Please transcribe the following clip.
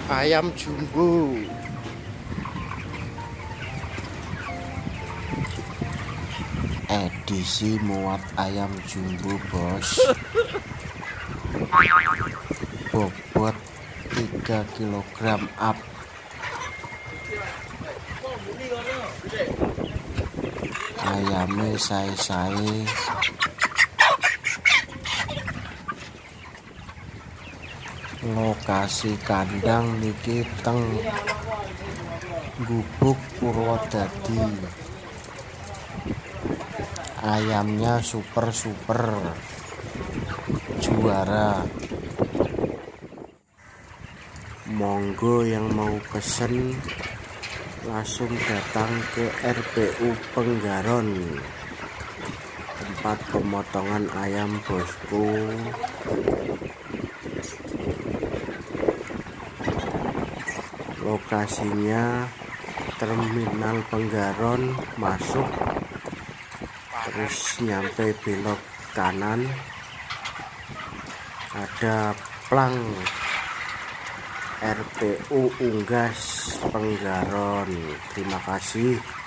Ayam jumbo. Edisi muat ayam jumbo, bos. Bobot 3 kg up. Ayamnya sae-sae. Lokasi kandang niki teng Gubuk Purwodadi. Ayamnya super juara. Monggo yang mau pesen langsung datang ke RPU Penggaron, tempat pemotongan ayam, bosku. Lokasinya Terminal Penggaron, masuk terus nyampe belok kanan ada plang RPU Unggas Penggaron. Terima kasih.